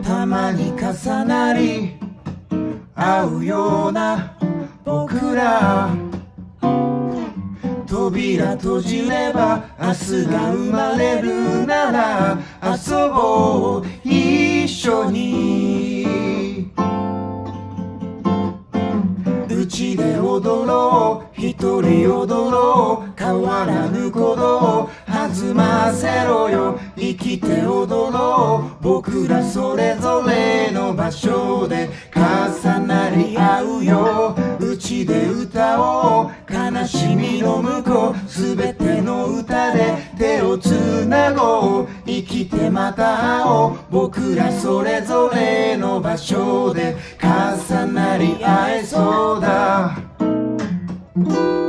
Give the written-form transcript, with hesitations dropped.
たまに重なり合うような僕ら、扉閉じれば明日が生まれるなら遊ぼう一緒に。うちで踊ろう一人踊ろう変わらぬ鼓動弾ませろよ生きて踊ろう僕らそれぞれの場所で重なり合うよ。うちで歌おう悲しみの向こうすべての歌で手をつなごう生きてまた会おう僕らそれぞれの場所で重なり合えそうだ。